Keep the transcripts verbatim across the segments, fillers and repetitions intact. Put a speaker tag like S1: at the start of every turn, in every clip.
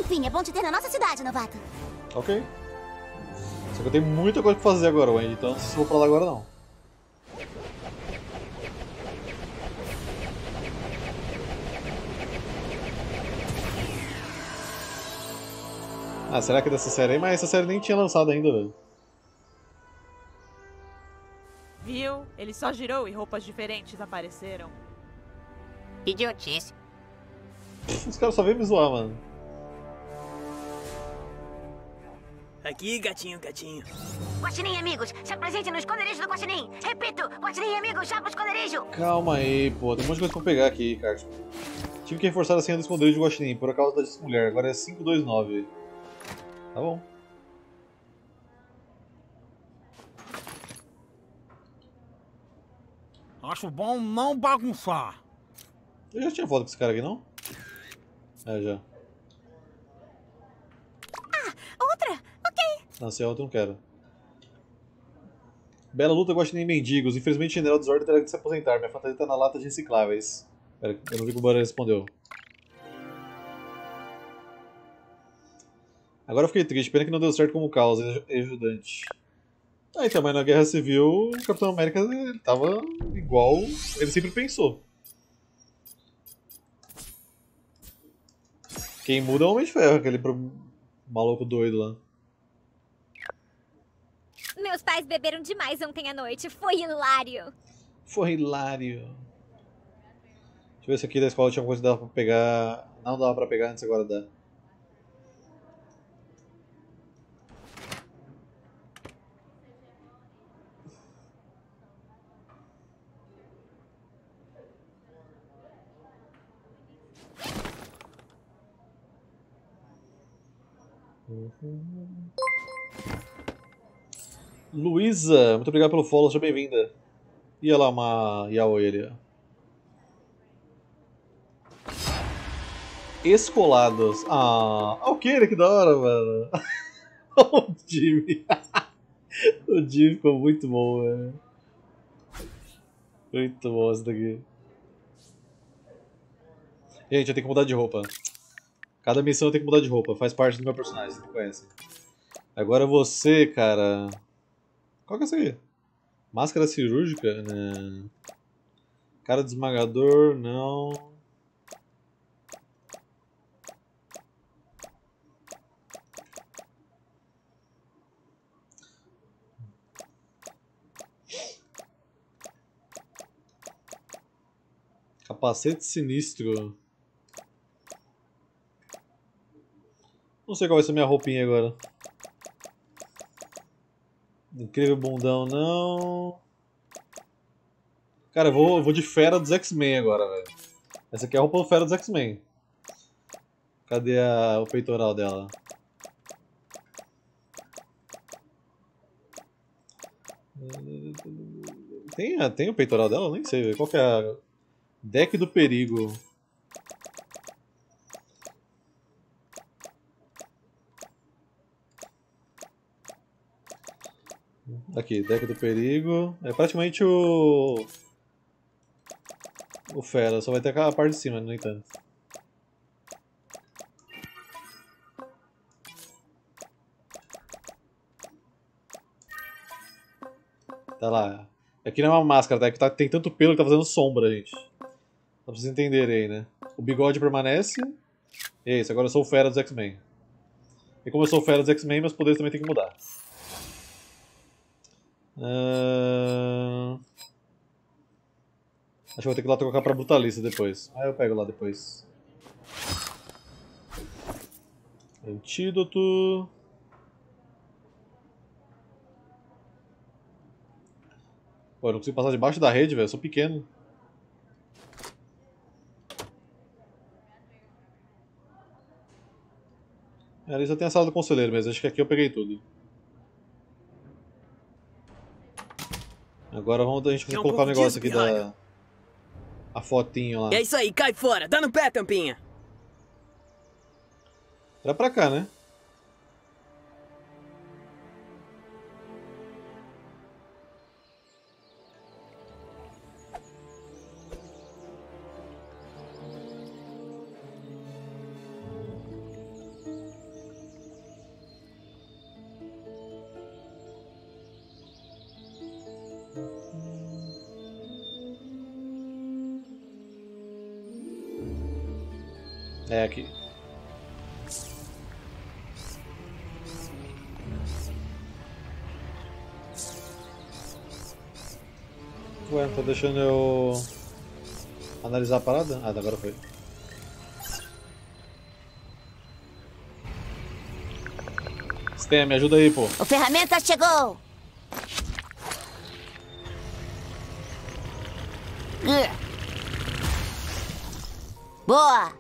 S1: Enfim, é bom te ter na nossa cidade, novato.
S2: Ok. Só que eu tenho muita coisa pra fazer agora, Wendy, então não sei se eu vou pra lá agora não. Ah, será que é dessa série aí? Mas essa série nem tinha lançado ainda, velho.
S3: Viu? Ele só girou e roupas diferentes apareceram.
S4: Idiotice.
S2: Os caras só vêm me zoar, mano.
S5: Aqui, gatinho, gatinho.
S1: Guaxinim, amigos, se apresente no esconderijo do Guaxinim. Repito, Guaxinim, amigos, já pro esconderijo.
S2: Calma aí, pô. Tem um monte de coisa pra pegar aqui, cara. Tive que reforçar a senha do esconderijo de Guaxinim por causa dessa mulher. Agora é cinco dois nove. Tá bom.
S6: Acho bom não bagunçar.
S2: Eu já tinha foto com esse cara aqui, não? É, já.
S1: Ah, outra? Ok.
S2: Não, se é outra eu não quero. Bela luta, Guaxinim mendigos. Infelizmente, General Desordem terá que se aposentar. Minha fantasia tá na lata de recicláveis. Pera, eu não vi o que o Baran respondeu. Agora eu fiquei triste. Pena que não deu certo como causa e ajudante. Ah, então, mas na Guerra Civil, o Capitão América ele tava igual ele sempre pensou. Quem muda é o Homem de Ferro, aquele pro... maluco doido lá.
S7: Meus pais beberam demais ontem à noite. Foi hilário.
S2: Foi hilário. Deixa eu ver se aqui da escola tinha alguma coisa que dava pra pegar. Não dava pra pegar antes, agora dá. Luísa, muito obrigado pelo follow, seja bem-vinda. E ela, uma Yaoeria. Escolados. Ah, ok, que da hora, mano. O Jimmy. O Jimmy ficou muito bom, velho. Muito bom esse daqui. Gente, eu tenho que mudar de roupa. Cada missão eu tenho que mudar de roupa, faz parte do meu personagem, vocês me conhecem. Agora você, cara. Qual que é essa aqui? Máscara cirúrgica? Não. Cara de esmagador? Não. Capacete sinistro. Não sei qual vai ser minha roupinha agora. Incrível bundão, não. Cara, eu vou, eu vou de fera dos X-Men agora, velho. Essa aqui é a roupa do fera dos X-Men. Cadê a, o peitoral dela? Tem, tem o peitoral dela? Eu nem sei, velho. Qual que é a... Deck do perigo. Aqui, deck do perigo. É praticamente o... O fera, só vai ter aquela parte de cima, no entanto. Tá lá. Aqui não é uma máscara, tá? É que tá, tem tanto pelo que tá fazendo sombra, gente. Só pra vocês entenderem aí, né? O bigode permanece. E é isso, agora eu sou o fera dos X-Men. E como eu sou o fera dos X-Men, meus poderes também tem que mudar. Uh... Acho que vou ter que ir lá trocar pra brutalista depois. Ah, eu pego lá depois. Antídoto. Pô, eu não consigo passar debaixo da rede, velho. Eu sou pequeno. É, ali só tem a sala do conselheiro mesmo. Acho que aqui eu peguei tudo. Agora vamos a gente
S5: Quer um
S2: colocar o
S5: pouco
S2: negócio
S5: disso,
S2: aqui
S5: pirralho?
S2: da... A fotinho lá.
S5: É isso aí, cai fora. Dá no pé, tampinha.
S2: Era pra cá, né? É aqui. Ué, não tá deixando eu analisar a parada? Ah, agora foi. Stem, me ajuda aí, pô.
S1: O ferramenta chegou! Boa!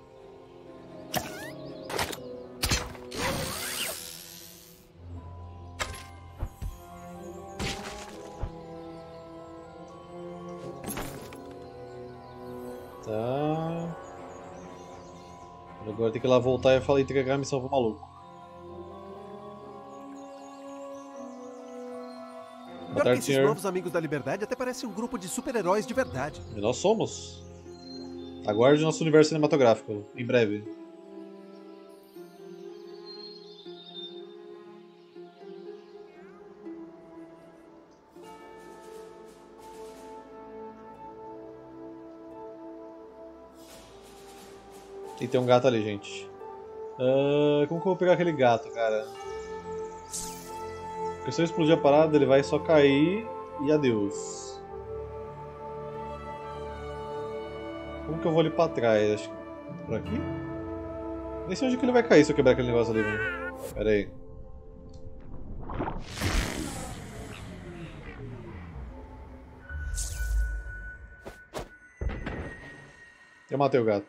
S2: Tá. Agora tem que ir lá voltar e falar entregar a missão pro maluco. Boa
S8: Pior
S2: tarde,
S8: que esses
S2: senhor.
S8: novos amigos da liberdade até parecem um grupo de super-heróis de verdade.
S2: E nós somos. Aguarde nosso universo cinematográfico, em breve. E tem um gato ali, gente. Uh, como que eu vou pegar aquele gato, cara? Porque se eu explodir a parada, ele vai só cair e adeus. Como que eu vou ali pra trás? Acho que por aqui? Nem sei onde que ele vai cair se eu quebrar aquele negócio ali, mano. Pera aí. Eu matei o gato.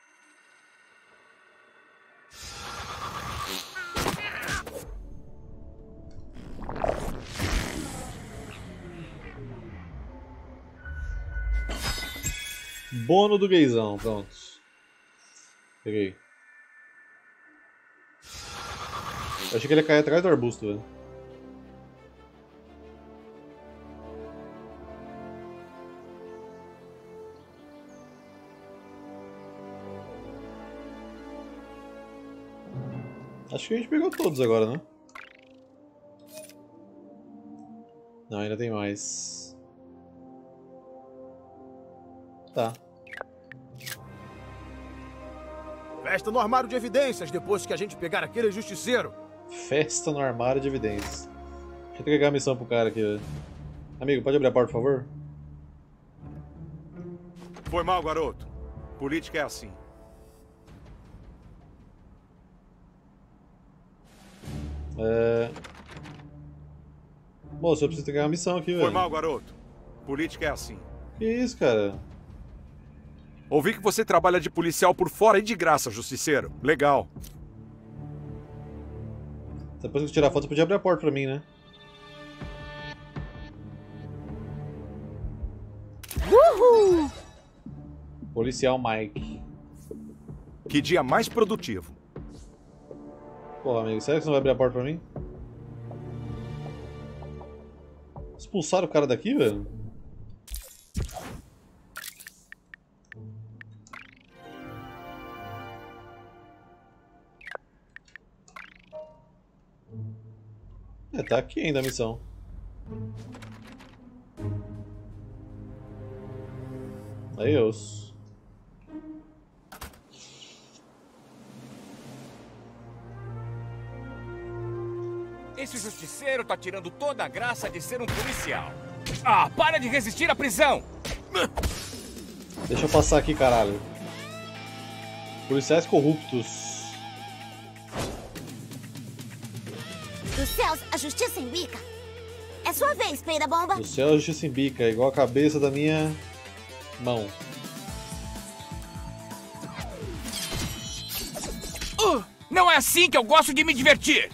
S2: Bônus do gaysão, pronto. Peguei. Eu achei que ele ia cair atrás do arbusto, velho. Acho que a gente pegou todos agora, né? Não, ainda tem mais. Tá.
S6: Festa no armário de evidências depois que a gente pegar aquele justiceiro.
S2: Festa no armário de evidências. Deixa eu entregar a missão pro cara aqui, velho. Amigo, pode abrir a porta, por favor?
S9: Foi mal, garoto. Política é assim.
S2: É... Moço, eu preciso entregar uma missão aqui, velho.
S9: Foi mal, garoto. Política é assim.
S2: Que isso, cara?
S9: Ouvi que você trabalha de policial por fora e de graça, justiceiro. Legal.
S2: Depois que eu tirar a foto, você podia abrir a porta pra mim, né?
S1: Uhul!
S2: Policial Mike.
S9: Que dia mais produtivo.
S2: Pô, amigo, sério que você não vai abrir a porta pra mim? Expulsaram o cara daqui, velho? É, tá aqui ainda a missão. Adeus.
S10: Esse justiceiro tá tirando toda a graça de ser um policial. Ah, para de resistir à prisão!
S2: Deixa eu passar aqui, caralho. Policiais corruptos.
S1: Dos céus, a justiça em bica. É sua vez, peida bomba.
S2: Do céu, a justiça em bica, igual a cabeça da minha mão.
S10: Uh, não é assim que eu gosto de me divertir!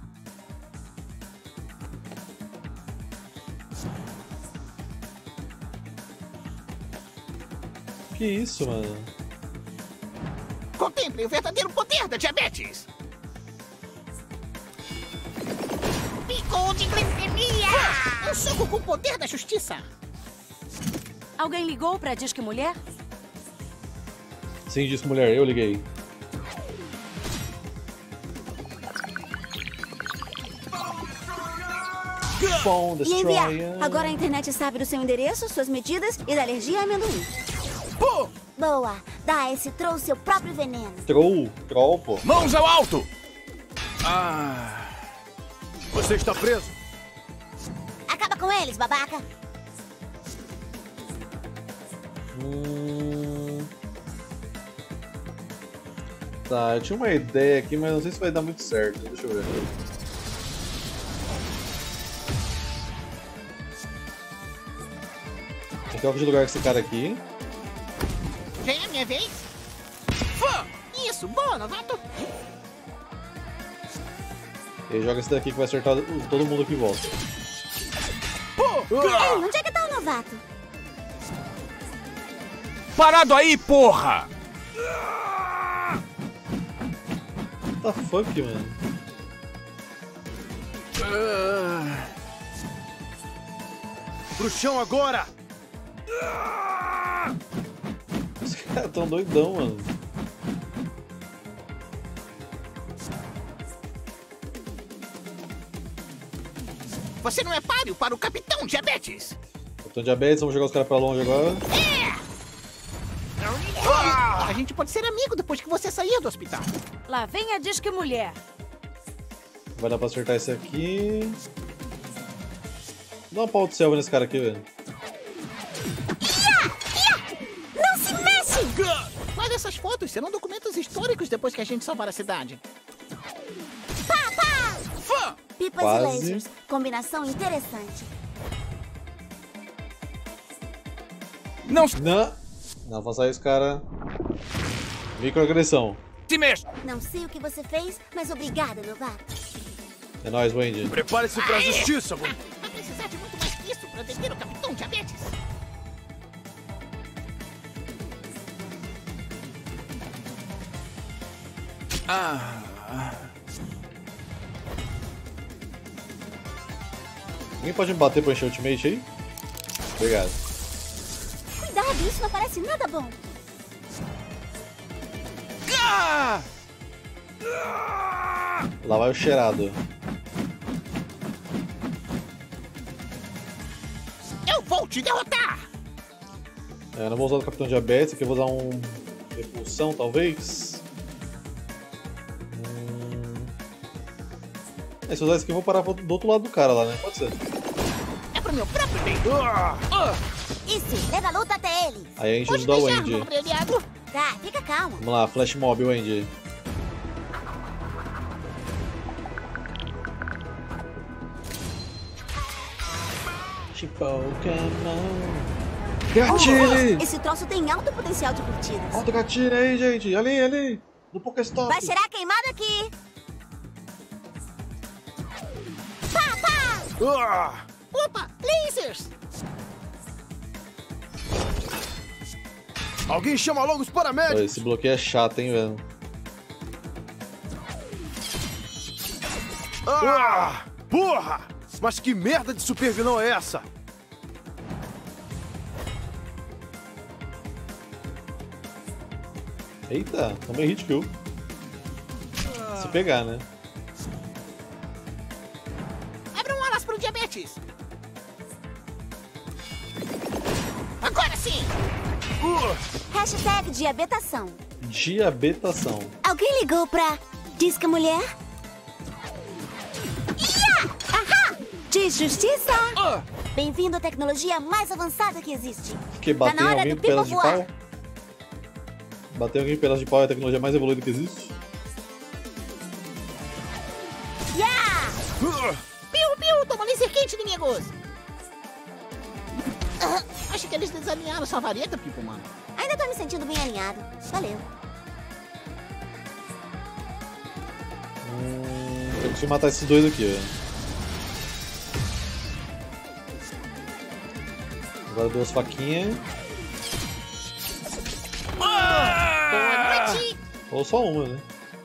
S2: Que isso, mano?
S10: Contemple o verdadeiro poder da diabetes!
S1: Picou de glicemia!
S11: Um soco com o poder da justiça!
S12: Alguém ligou pra Disque Mulher?
S2: Sim, disse mulher, eu liguei. Bom,
S1: E enviar. Agora a internet sabe do seu endereço, suas medidas e da alergia a amendoim.
S11: Pô!
S1: Boa!
S13: matar esse troll seu próprio veneno.
S2: Troll, troll, pô.
S10: Mãos ao alto! Ah.
S6: Você está preso.
S13: Acaba com eles, babaca.
S2: Hum... Tá, eu tinha uma ideia aqui, mas não sei se vai dar muito certo. Deixa eu ver. Eu troco de lugar com esse cara aqui.
S11: Já é a minha vez? Fã! Isso, boa, novato!
S2: E joga esse daqui que vai acertar todo mundo que volta.
S13: Ei, onde é que tá o novato?
S10: Parado aí, porra!
S2: What the fuck, mano?
S6: Uh... Pro chão agora!
S2: Os caras tão doidão, mano.
S11: Você não é páreo para o Capitão Diabetes!
S2: Capitão Diabetes, vamos jogar os caras pra longe agora.
S11: É! Ah! A gente pode ser amigo depois que você sair do hospital.
S12: Lá vem a Disque Mulher.
S2: Vai dar pra acertar esse aqui. Dá uma pau de selva nesse cara aqui, velho.
S11: Não se mexe! Mas essas fotos serão documentos históricos depois que a gente salvar a cidade.
S13: Pá, pá!
S11: Fã!
S13: Pipas
S2: Quase.
S13: e lasers. Combinação interessante.
S10: Não
S2: Não, não faça isso, cara. Microagressão.
S10: se mexa!
S13: Não sei o que você fez, mas obrigada, novato.
S2: É nóis, Wendy.
S6: Prepare-se pra justiça, Wendy.
S11: Vai precisar de muito mais que isso pra deter o Capitão Diabetes.
S10: Ah.
S2: Alguém pode me bater pra encher o ultimate aí? Obrigado.
S13: Cuidado, isso não parece nada bom.
S10: Ah!
S2: Lá vai o cheirado.
S11: Eu vou te derrotar!
S2: É, eu não vou usar o Capitão Diabetes, aqui eu vou dar um... repulsão, talvez? Hum... É, se eu usar esse aqui eu vou parar do outro lado do cara lá, né? Pode ser.
S11: É pro meu próprio bem!
S13: Isso, leva a luta até ele.
S2: Aí a gente
S11: Pode
S2: ajuda o
S11: deixar,
S2: Wendy.
S11: nobre aliado.
S13: Tá, fica calmo.
S2: Vamos lá, Flash Mob, Wendy. Pokémon. Gatilho!
S13: Esse troço tem alto potencial de curtidas.
S2: Alto gatilho aí, gente. Ali, ali. No Pokéstop.
S13: Vai cheirar queimado aqui. Pá, pá!
S11: Opa, lasers!
S6: Alguém chama logo os paramédicos!
S2: Esse bloqueio é chato, hein, velho.
S6: Ah, porra! Mas que merda de super vilão é essa?
S2: Eita, tomei hit kill. Se pegar, né?
S11: Abra um alas pro Diabetes! Agora sim!
S13: Hashtag diabetação.
S2: Diabetação.
S13: Alguém ligou pra Disque Mulher? Ia! Ahá! De justiça! Bem-vindo à tecnologia mais avançada que existe.
S2: Que
S13: Tá
S2: bater
S13: na
S2: em
S13: hora
S2: alguém
S13: do
S2: com pedaço de
S13: Pipo
S2: pau?
S13: voar.
S2: Bater em alguém com pedaço de pau é a tecnologia mais evoluída que existe?
S11: Yeah! Piu, piu, toma laser quente, inimigos! Ah, acho que eles desalinharam sua vareta, Pipo, mano.
S13: Ainda tô me sentindo bem alinhado. Valeu.
S2: Hum, eu preciso matar esses dois aqui, velho. Agora duas faquinhas.
S11: Boa noite!
S2: Ou só uma, né?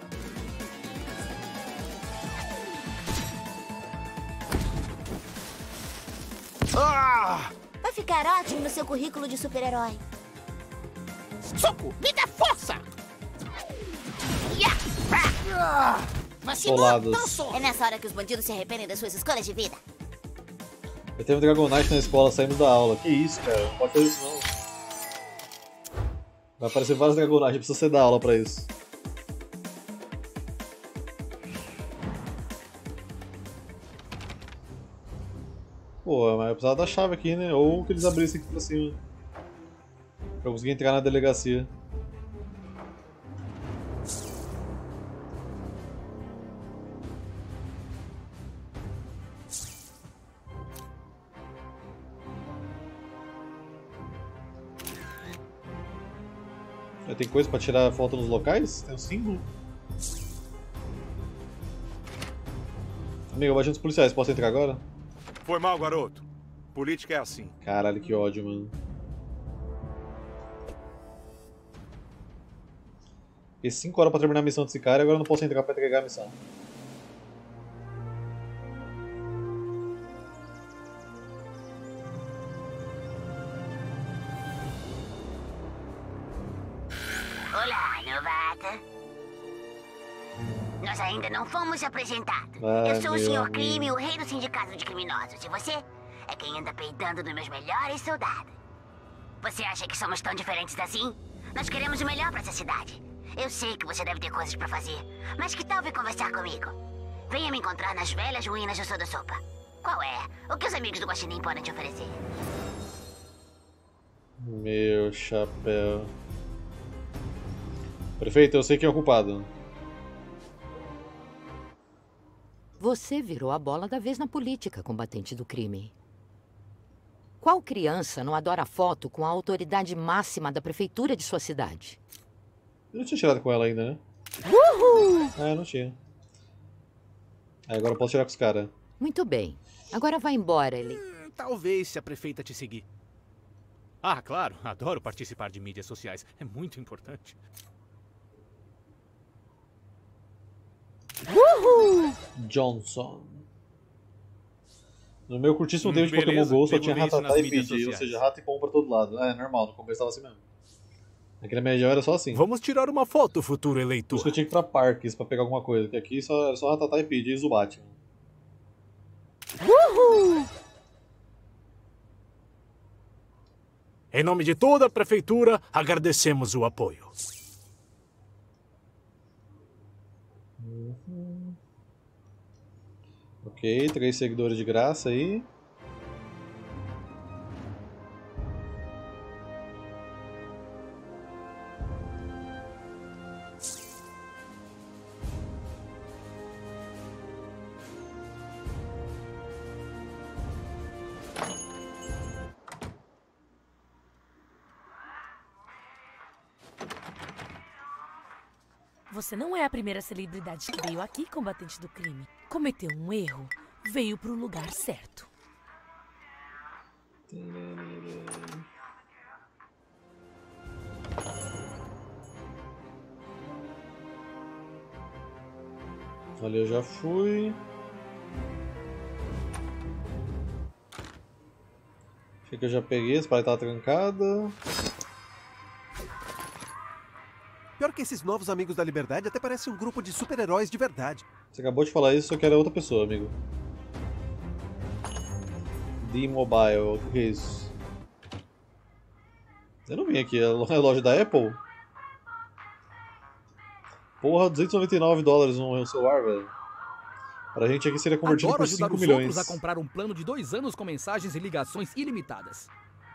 S6: Ah!
S13: Vai ficar ótimo no seu currículo de super-herói.
S11: Soco, me dá força! Yeah! Ah! Vacilou,
S2: Solados.
S11: dançou!
S13: É nessa hora que os bandidos se arrependem das suas escolhas de vida.
S2: Eu tenho um Dragonite na escola, saímos da aula. Que isso, cara? Não pode fazer isso não. Vai aparecer várias dragonagens, precisa você dar aula pra isso. Pô, mas eu precisava da chave aqui, né? Ou que eles abrissem aqui pra cima. Pra eu conseguir entrar na delegacia. Tem coisa pra tirar foto nos locais? Tem um símbolo? Amigo, eu bati nos policiais, posso entrar agora?
S9: Foi mal, garoto. Política é assim.
S2: Caralho, que ódio, mano. Fiquei cinco horas pra terminar a missão desse cara e agora eu não posso entrar pra entregar a missão.
S1: Olá, novata. Nós ainda não fomos apresentados.
S2: Ai,
S1: eu sou o
S2: meu
S1: senhor
S2: amigo.
S1: Crime, o rei do sindicato de criminosos. E você é quem anda peidando nos meus melhores soldados. Você acha que somos tão diferentes assim? Nós queremos o melhor pra essa cidade. Eu sei que você deve ter coisas pra fazer, mas que tal vir conversar comigo? Venha me encontrar nas velhas ruínas do Soda Sopa. Qual é? O que os amigos do Guaxinim podem te oferecer?
S2: Meu chapéu. Prefeito, eu sei quem é o culpado.
S14: Você virou a bola da vez na política, combatente do crime. Qual criança não adora foto com a autoridade máxima da prefeitura de sua cidade?
S2: Eu não tinha tirado com ela ainda, né?
S14: Uhul!
S2: Ah, eu não tinha. Aí agora eu posso tirar com os caras.
S14: Muito bem. Agora vai embora, ele.
S15: Hum, talvez se a prefeita te seguir. Ah, claro. Adoro participar de mídias sociais. É muito importante.
S14: Uhul!
S2: Johnson. No meu curtíssimo
S15: Hum,
S2: tempo de
S15: beleza.
S2: Pokémon GO só
S15: Mergulhei
S2: tinha
S15: isso nas
S2: Rattata e
S15: mídias
S2: Pidgey, ou
S15: sociais.
S2: seja, rato e pombo pra todo lado. É normal, no começo tava assim mesmo. Aqui na minha região era só assim.
S15: Vamos tirar uma foto, futuro eleitor.
S2: Por isso que eu tinha que ir pra parques pra pegar alguma coisa, porque aqui só, era só Rattata e Pidgey e Zubat.
S14: Uhul!
S15: Em nome de toda a prefeitura, agradecemos o apoio.
S2: Uhum. Ok, três seguidores de graça aí.
S12: Você não é a primeira celebridade que veio aqui, combatente do crime. Cometeu um erro, veio pro lugar certo.
S2: Olha, eu já fui. Acho que eu já peguei, essa parede tava trancada.
S8: Pior que esses novos amigos da liberdade até parecem um grupo de super-heróis de verdade.
S2: Você acabou de falar isso, só que era outra pessoa, amigo. D-Mobile, o que é isso? Eu não vim aqui, é a loja da Apple? Porra, duzentos e noventa e nove dólares no celular, velho. Pra gente aqui seria convertido
S16: Adoro
S2: por
S16: ajudar
S2: cinco
S16: os
S2: milhões.
S16: outros a comprar um plano de dois anos com mensagens e ligações ilimitadas.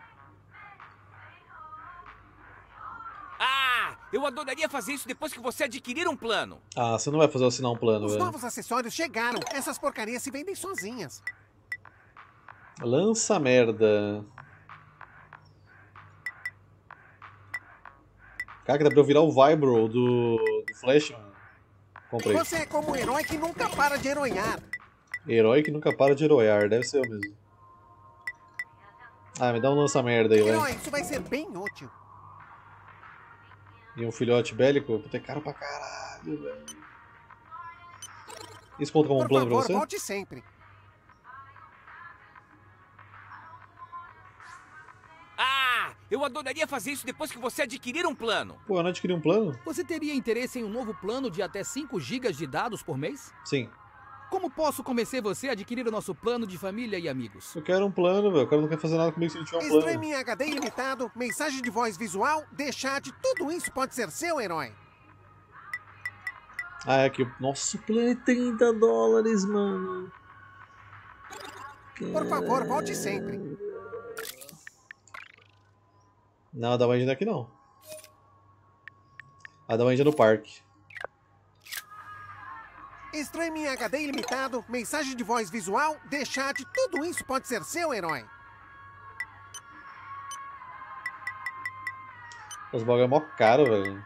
S10: Ah, eu adoraria fazer isso depois que você adquirir um plano.
S2: Ah, você não vai fazer eu assinar um plano,
S8: Os
S2: velho.
S8: novos acessórios chegaram. Essas porcarias se vendem sozinhas.
S2: Lança merda. Cara, que dá pra eu virar o Vibro do, do Flash, mano. Comprei.
S8: Você é como um herói que nunca para de heroiar.
S2: Herói que nunca para de heroiar, deve ser eu mesmo. Ah, me dá um lança merda aí,
S8: Herói,
S2: velho.
S8: isso vai ser bem útil.
S2: E um filhote bélico? Puta, é caro pra caralho, velho. Isso conta como um
S8: Por
S2: plano pra
S8: favor,
S2: você?
S8: volte sempre.
S10: Ah, eu adoraria fazer isso depois que você adquirir um plano.
S2: Pô, eu não adquiri um plano?
S16: Você teria interesse em um novo plano de até cinco gigas de dados por mês?
S2: Sim.
S16: Como posso convencer você a adquirir o nosso plano de família e amigos?
S2: Eu quero um plano, velho. O cara não quer fazer nada comigo se não tiver um plano.
S8: Streaming H D ilimitado, mensagem de voz visual, The Chat, tudo isso pode ser seu, herói.
S2: Ah, é aqui. Nossa, o plano é trinta dólares, mano.
S8: Por favor, volte sempre.
S2: Não, a da Wendy não é aqui não. A da Wendy é no parque.
S8: Streaming H D ilimitado, mensagem de voz visual, The Chat, tudo isso pode ser seu, herói.
S2: Os bagulho é mó caro, velho.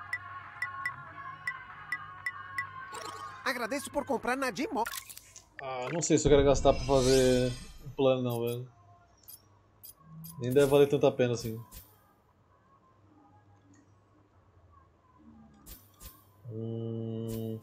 S8: Agradeço por comprar na Dimo.
S2: Ah, não sei se eu quero gastar pra fazer um plano não, velho. Nem deve valer tanta pena assim. Hum...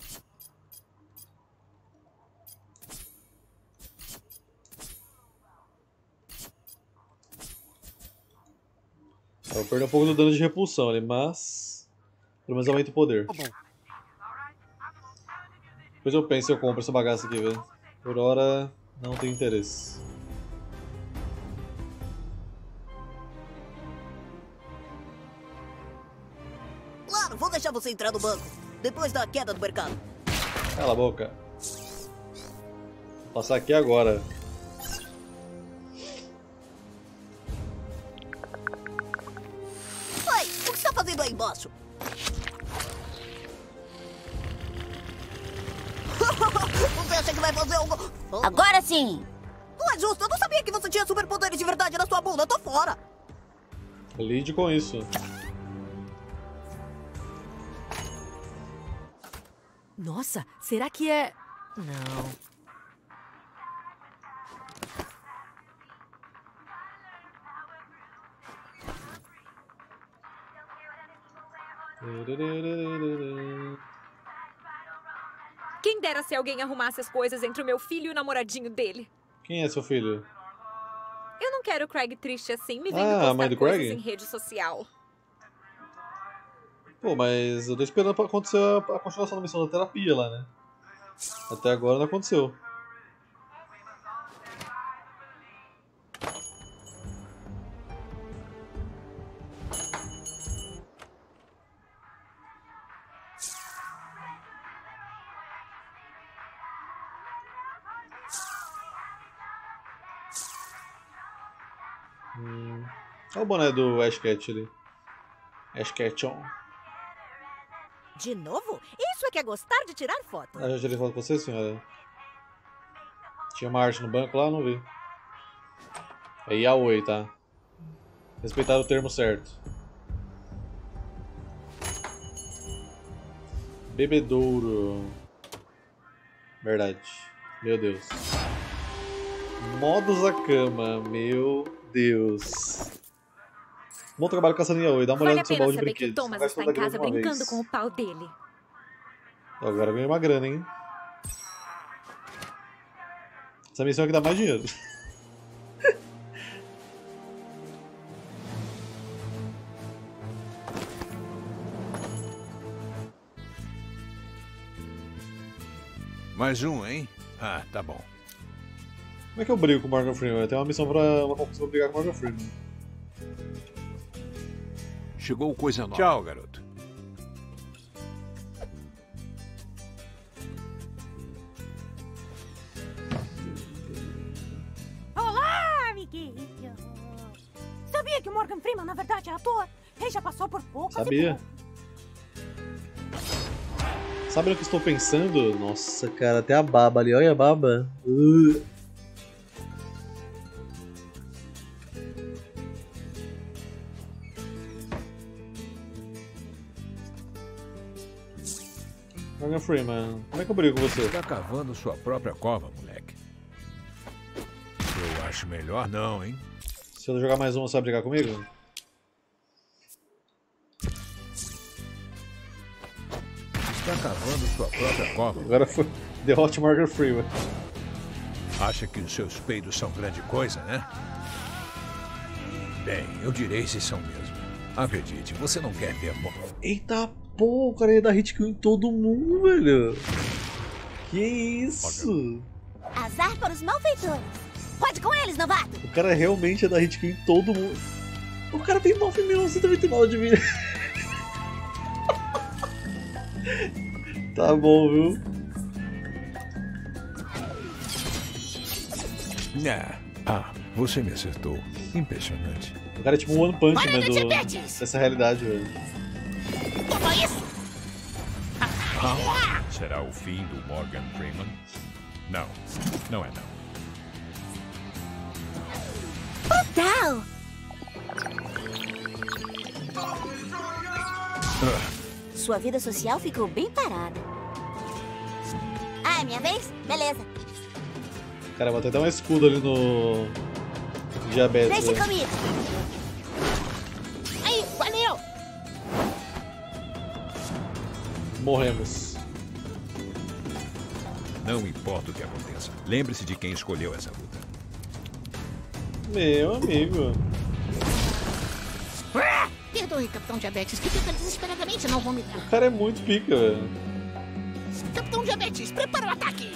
S2: Eu vou perder um pouco do dano de repulsão ali, mas pelo menos aumenta o poder. Depois eu penso se eu compro essa bagaça aqui, velho. Por hora, não tem interesse.
S17: Claro, vou deixar você entrar no banco. Depois da queda do mercado.
S2: Cala a boca. Vou passar aqui agora.
S17: Oi, o que você tá fazendo aí embaixo? Você acha que vai fazer algo? Oh.
S1: Agora sim!
S17: Não é justo, eu não sabia que você tinha superpoderes de verdade na sua bunda, eu tô fora!
S2: Lide com isso.
S12: Nossa, será que é... Não.
S18: Quem dera se alguém arrumasse as coisas entre o meu filho e o namoradinho dele.
S2: Quem é seu filho?
S18: Eu não quero o Craig triste assim, me vendo
S2: Ah, a
S18: postar
S2: mãe do
S18: coisas
S2: Craig?
S18: em rede social.
S2: Pô, mas eu tô esperando pra acontecer a, a continuação da missão da terapia lá, né? Até agora não aconteceu. Hum. Olha o boné do Ash Cat ali. Ash Ketchum.
S19: De novo? Isso é que é gostar de tirar foto.
S2: Ah, já tirei foto com você, senhora? Tinha uma arte no banco lá, não vi. É yaoi, tá? Respeitar o termo certo. Bebedouro. Verdade. Meu Deus. Modos da cama. Meu Deus. Bom trabalho caçando yaoi. Dá uma
S18: Vale
S2: olhada
S18: a
S2: no seu
S18: pena
S2: baú de
S18: saber que o
S2: brinquedos.
S18: Thomas
S2: Não
S18: está
S2: gasta
S18: em
S2: toda a
S18: casa
S2: grana de uma
S18: brincando
S2: vez.
S18: com o pau dele.
S2: Agora ganhei uma grana, hein? Essa missão aqui dá mais dinheiro.
S9: Mais um, hein? Ah, tá bom.
S2: Como é que eu brigo com o Morgan Freeman? Tem uma missão pra, uma competição pra brigar com o Morgan Freeman.
S9: Chegou coisa nova. Tchau, garoto.
S20: Olá, amiguinho. Sabia que o Morgan Freeman, na verdade, é ator? Ele já passou por poucas
S2: Sabia. Sabe o que estou pensando? Nossa, cara, até a baba ali. Olha a baba. Uh. Morgan Freeman, como é que eu brigo com você?
S9: Tá cavando sua própria cova, moleque. Eu acho melhor não, hein?
S2: Se eu jogar mais uma, você vai brigar comigo?
S9: Está cavando sua própria cova.
S2: Agora foi derrote Morgan Freeman.
S9: Acha que os seus peidos são grande coisa, né? Bem, eu direi se são mesmo. Acredite, você não quer ter...
S2: Eita pô, o cara ia dar hit kill em todo mundo, velho. Que isso?
S13: Azar para os malfeitores. Pode com eles, novato.
S2: O cara realmente é da Hit Kill em todo mundo. O cara tem nove mil novecentos e noventa e nove de vida. Tá bom, viu?
S9: Ah, você me acertou. Impressionante.
S2: O cara é tipo um One Punch Man do... dessa realidade, velho.
S11: Toma isso!
S9: Ah, será o fim do Morgan Freeman? Não, não é não.
S13: Total!
S9: Ah,
S13: Sua vida social ficou bem parada. Ah, é minha vez? Beleza.
S2: Cara, vou até dar um escudo ali no... diabetes.
S13: Deixa
S2: velho.
S13: comigo.
S11: Aí, valeu!
S2: Morremos.
S9: não importa o que aconteça. Lembre-se de quem escolheu essa luta.
S2: Meu amigo.
S11: Ah, perdoe, Capitão Diabetes, que tenta desesperadamente não vomitar.
S2: O cara é muito pica, velho.
S11: Capitão Diabetes, prepara o ataque!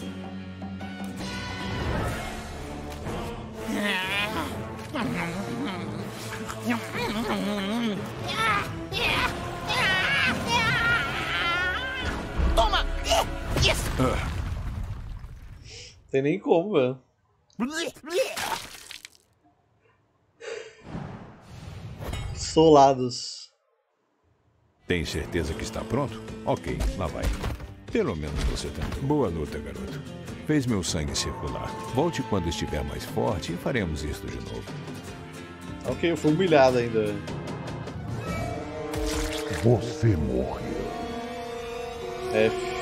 S11: Toma! Yes!
S2: Ah. Tem nem como, velho. Solados.
S9: Tem certeza que está pronto? Ok, lá vai. Pelo menos você tem. Boa luta, garoto. Fez meu sangue circular. Volte quando estiver mais forte e faremos isso de novo.
S2: Ok, eu fui humilhado ainda.
S9: Você morreu.
S2: F.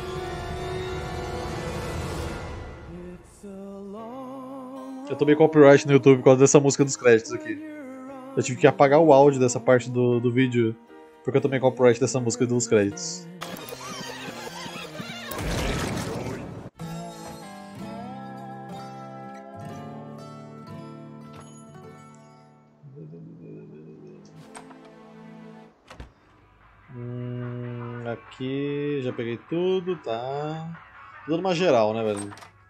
S2: Eu tomei copyright no YouTube por causa dessa música dos créditos aqui. Eu tive que apagar o áudio dessa parte do, do vídeo porque eu tomei copyright dessa música dos créditos. Hum, aqui já peguei tudo, tá? Tô dando uma geral, né, velho?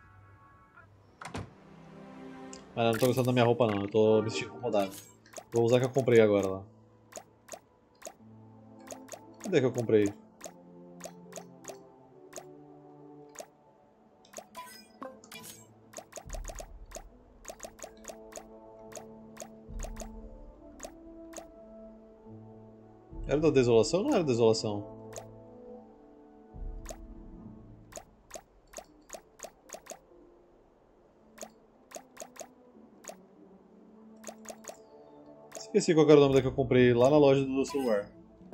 S2: Mas eu não tô gostando da minha roupa não, eu tô me sentindo incomodado. Vou usar a que eu comprei agora lá. Cadê que eu comprei? Era da desolação ou não era desolação? Esqueci qual era o nome da que eu comprei lá na loja do celular.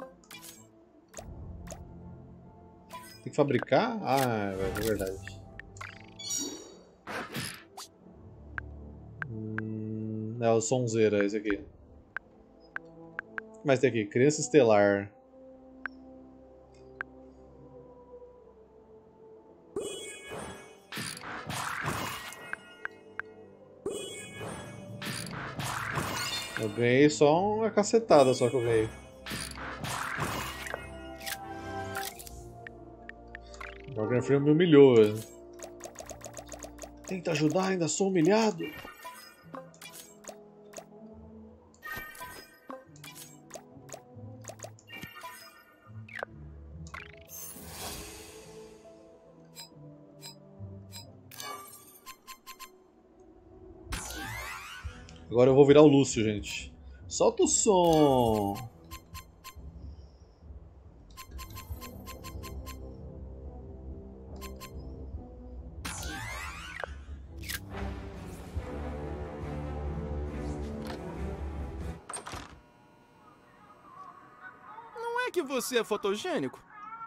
S2: Tem que fabricar? Ah, é verdade. Hum, é o Sonzeira, esse aqui. O que mais tem aqui? Criança Estelar. Eu ganhei só uma cacetada só que eu ganhei. O Morgan Freeman me humilhou, velho. Tenta ajudar, ainda sou humilhado. Agora eu vou virar o Lúcio, gente. Solta o som!
S21: Não é que você é fotogênico?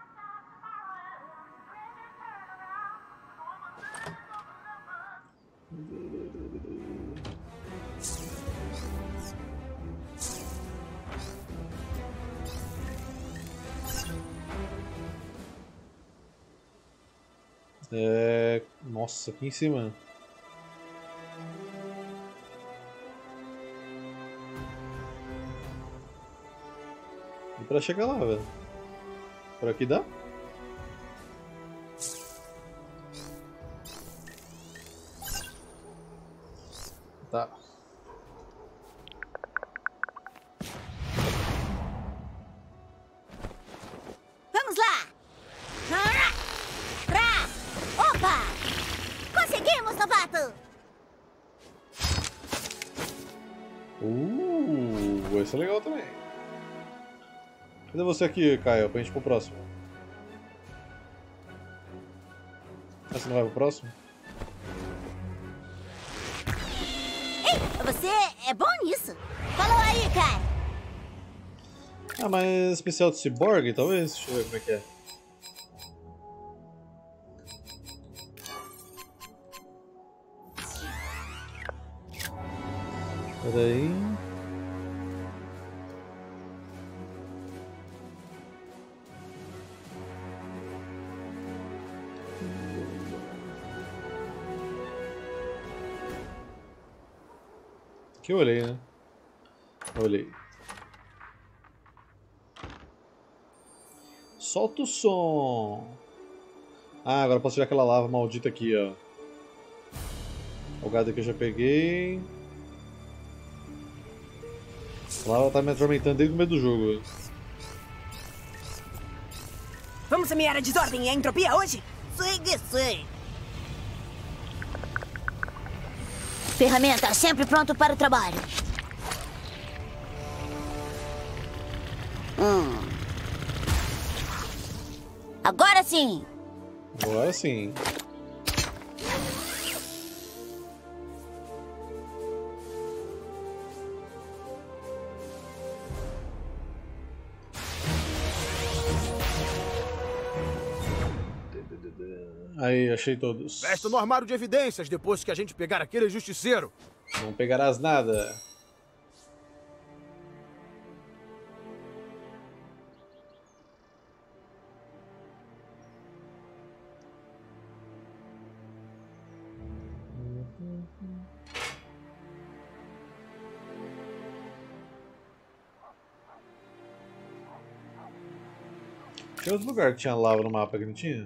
S2: É... Nossa, aqui em cima. E pra chegar lá, velho. Por aqui dá? Tá.
S13: Vamos lá! Pra! Opa! Conseguimos, novato!
S2: Uh, esse é legal também. Cadê você aqui, Caio, pra gente ir pro próximo? Ah, você não vai pro próximo?
S13: Ei, você é bom nisso. Falou aí, Caio.
S2: Ah, mas especial de Cyborg, talvez? Deixa eu ver como é que é. Peraí. Aqui eu olhei, né? Eu olhei. Solta o som. Ah, agora eu posso tirar aquela lava maldita aqui, ó. O gado aqui eu já peguei. A lava tá me atormentando desde o meio do jogo.
S19: Vamos semear a desordem e a entropia hoje?
S17: Segue, sim.
S13: Ferramenta sempre pronto para o trabalho. Hum. Agora sim.
S2: Agora sim. Aí, achei todos.
S6: Festa no armário de evidências depois que a gente pegar aquele justiceiro.
S2: Não pegarás nada. Tinha outro lugar que tinha lava no mapa que não tinha?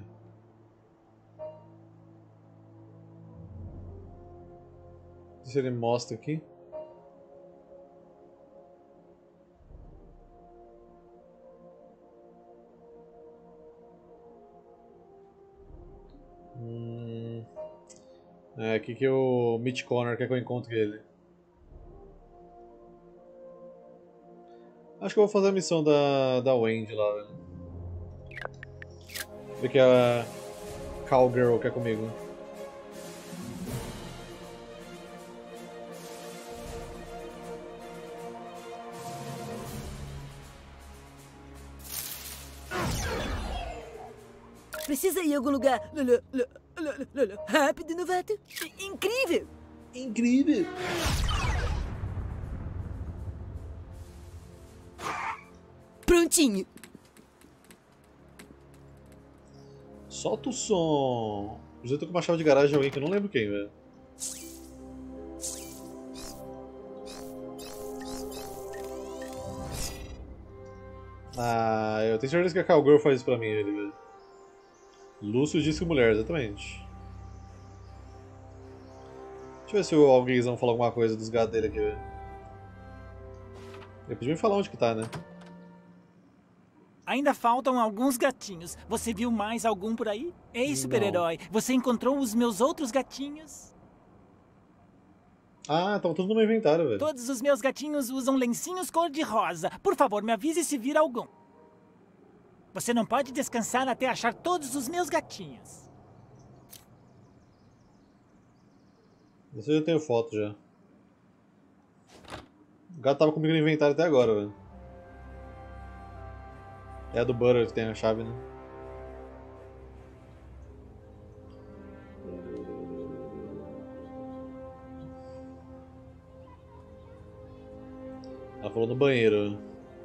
S2: Se ele mostra aqui. Hum... É aqui que o Mitch Connor quer que eu encontre ele. Acho que eu vou fazer a missão da, da Wendy lá, velho. Ver que a Cowgirl quer comigo.
S19: Precisa ir em algum lugar rápido, novato? Incrível!
S2: Incrível!
S19: Prontinho!
S2: Solta o som! Eu tô com uma chave de garagem de alguém que eu não lembro quem, velho. Ah, eu tenho certeza que a Cowgirl faz isso pra mim, ele, velho. Lúcio disse que mulher, exatamente. Deixa eu ver se o alguém falar alguma coisa dos gatos dele aqui, velho. Ele podia me falar onde que tá, né?
S3: Ainda faltam alguns gatinhos. Você viu mais algum por aí? Ei, super-herói, você encontrou os meus outros gatinhos?
S2: Ah, estão todos no meu inventário, velho.
S3: Todos os meus gatinhos usam lencinhos cor-de-rosa. Por favor, me avise se vir algum. Você não pode descansar até achar todos os meus gatinhos.
S2: Esse eu já tenho foto já. O gato tava comigo no inventário até agora, velho. É a do Butter que tem a chave, né? Ela falou no banheiro.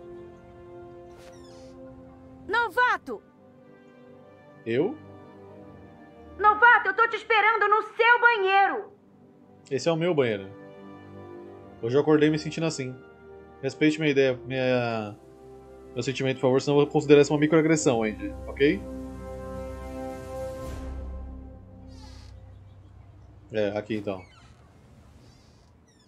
S20: Novato!
S2: Eu?
S20: Novato, eu tô te esperando no seu banheiro!
S2: Esse é o meu banheiro. Hoje eu acordei me sentindo assim. Respeite minha ideia, minha... meu sentimento, por favor, senão eu vou considerar isso uma microagressão, Andy, ok? É, aqui então.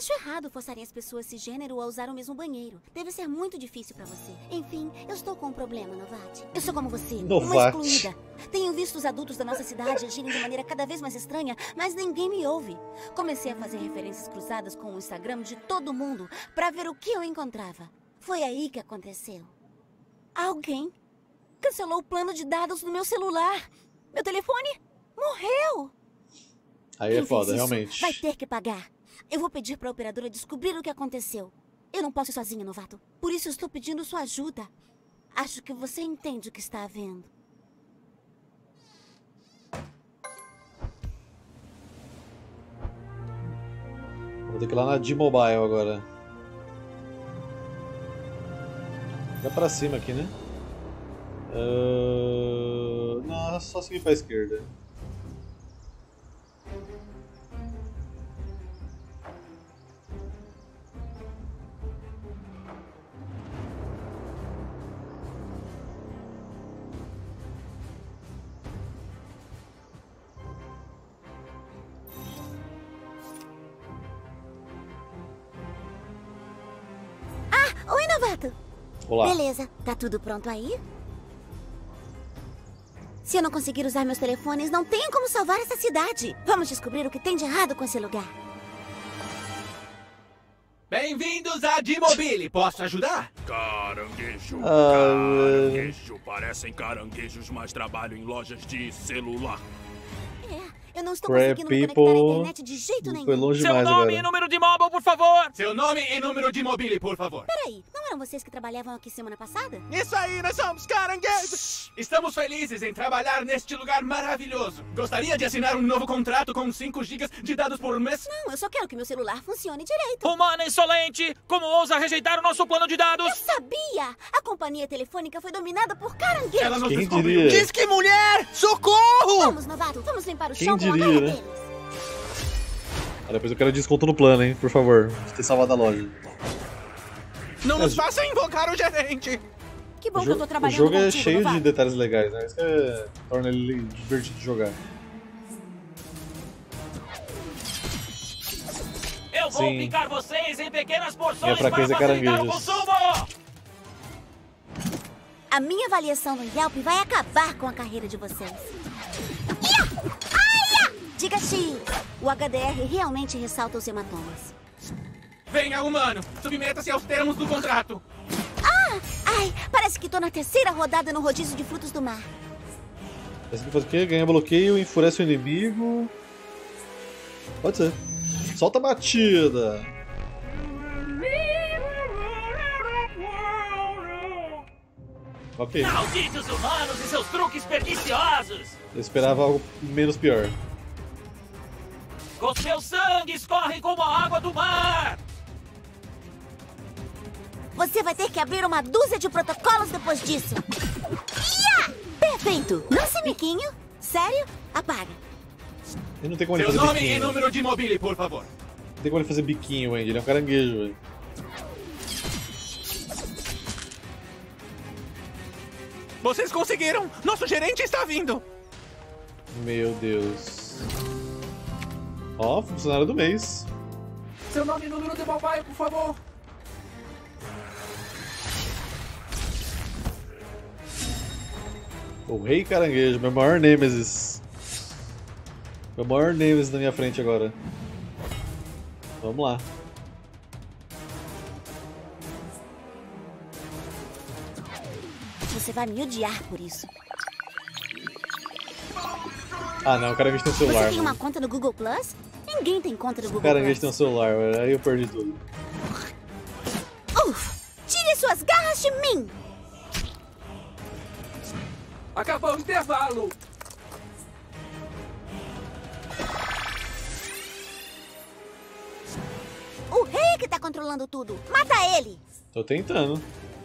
S13: Acho errado forçarem as pessoas cisgênero a usar o mesmo banheiro. Deve ser muito difícil pra você. Enfim, eu estou com um problema, Novat. Eu sou como você, uma
S2: Novat.
S13: excluída. Tenho visto os adultos da nossa cidade agirem de maneira cada vez mais estranha, mas ninguém me ouve. Comecei a fazer referências cruzadas com o Instagram de todo mundo pra ver o que eu encontrava. Foi aí que aconteceu. Alguém cancelou o plano de dados do meu celular. Meu telefone morreu.
S2: Aí é
S13: Quem
S2: foda,
S13: fez isso
S2: realmente.
S13: vai ter que pagar. Eu vou pedir pra operadora descobrir o que aconteceu. Eu não posso ir sozinha, novato. Por isso eu estou pedindo sua ajuda. Acho que você entende o que está havendo.
S2: Vou ter que ir lá na D-Mobile agora. Vai pra cima aqui, né? Uh... Não, só seguir pra esquerda.
S13: Ah, oi, novato.
S2: Olá.
S13: Beleza, tá tudo pronto aí? Se eu não conseguir usar meus telefones, não tenho como salvar essa cidade. Vamos descobrir o que tem de errado com esse lugar.
S4: Bem-vindos a D-Mobile. Posso ajudar?
S21: Caranguejo,
S2: Ah,
S21: caranguejo. Parecem caranguejos, mas trabalham em lojas de celular.
S13: Eu não estou
S2: Crap
S13: conseguindo me conectar à
S2: people.
S13: internet de jeito nenhum.
S2: Foi longe
S4: Seu
S2: demais
S4: nome
S2: agora.
S4: e número de móvel, por favor. Seu nome e número de mobile, por favor.
S13: Peraí, não eram vocês que trabalhavam aqui semana passada?
S4: Isso aí, nós somos caranguejos. Estamos felizes em trabalhar neste lugar maravilhoso. Gostaria de assinar um novo contrato com cinco gigas de dados por mês?
S13: Não, eu só quero que meu celular funcione direito.
S4: Humana insolente! Como ousa rejeitar o nosso plano de dados?
S13: Eu sabia! A companhia telefônica foi dominada por caranguejos.
S4: Ela nos
S2: Quem
S4: descobriu.
S2: diria?
S4: Diz que mulher! Socorro!
S13: Vamos, novato, vamos limpar o
S2: Quem
S13: chão com a
S2: diria,
S13: garra
S2: né?
S13: deles.
S2: Ah, depois eu quero desconto no plano, hein? Por favor. Pra ter salvado a loja.
S4: Não
S2: nos
S4: faça invocar o gerente!
S13: Que bom
S2: O,
S13: que eu
S2: jo
S13: tô
S2: o
S13: trabalhando
S2: jogo é
S13: contigo,
S2: cheio de
S13: novato.
S2: detalhes legais, né? Isso que é... torna ele divertido de jogar.
S4: Eu vou
S2: Sim.
S4: picar vocês em pequenas
S2: Minha
S4: porções
S2: fraqueza
S4: para
S2: é
S4: facilitar o
S2: caranguejos.
S4: consumo!
S13: A minha avaliação no Yelp vai acabar com a carreira de vocês. Ia! Aia! Diga X. O H D R realmente ressalta os hematomas.
S4: Venha, humano! Submeta-se aos termos do contrato!
S13: Ah! Ai, parece que tô na terceira rodada no rodízio de frutos do mar.
S2: Esse aqui faz o quê? Ganha bloqueio, enfurece o inimigo. Pode ser. Solta a batida. Ok.
S4: Malditos humanos e seus truques perniciosos!
S2: Eu esperava algo menos pior.
S4: O seu sangue escorre como a água do mar!
S13: Você vai ter que abrir uma dúzia de protocolos depois disso. Ia! Perfeito! Lance miquinho. Sério? Apaga.
S2: Ele não tem como ele
S4: Seu
S2: fazer
S4: nome
S2: biquinho.
S4: e número de mobile, por favor.
S2: Não tem como ele fazer biquinho, Andy. Ele é um caranguejo, velho.
S4: Vocês conseguiram! Nosso gerente está vindo!
S2: Meu Deus. Ó, funcionário do mês.
S4: Seu nome e número de mobile, por favor.
S2: O Rei Caranguejo, meu maior nêmesis. Meu maior nêmesis na minha frente agora. Vamos lá.
S13: Você vai me odiar por isso.
S2: Ah não, o caranguejo tem um celular.
S13: Você tem uma
S2: mano.
S13: conta no Google Plus? Ninguém tem conta no
S2: O
S13: Google
S2: caranguejo tem um
S13: Plus.
S2: celular, velho. Aí eu perdi tudo.
S13: Uf! Tire suas garras de mim!
S4: Acabou o intervalo!
S13: O rei é que tá controlando tudo. Mata ele!
S2: Tô tentando.